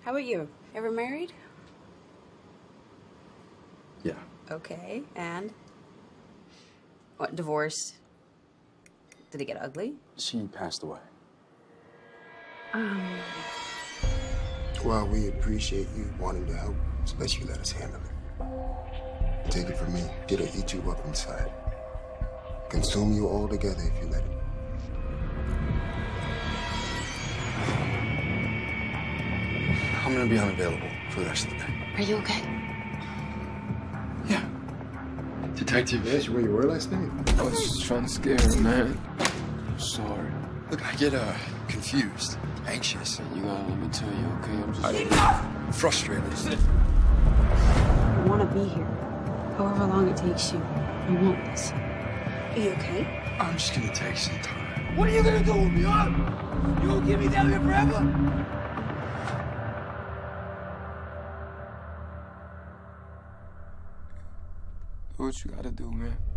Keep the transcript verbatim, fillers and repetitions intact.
How about you? Ever married? Yeah. Okay, and? What, divorced? Did it get ugly? She passed away. Um... Well, we appreciate you wanting to help, especially let us handle it. Take it from me, it'll eat you up inside. Consume you all together if you let it. I'm gonna be unavailable for the rest of the day. Are you okay? Yeah. Detective That's where you were last night? I was just trying to scare him, man. I'm sorry. Look, I get, uh, confused, anxious. You gotta let me tell you, okay? I'm just... I'm frustrated. I want to be here. However long it takes you. I want this. Are you okay? I'm just gonna take some time. What are you gonna do with me, huh? You gonna keep me down here forever? Do what you gotta do, man.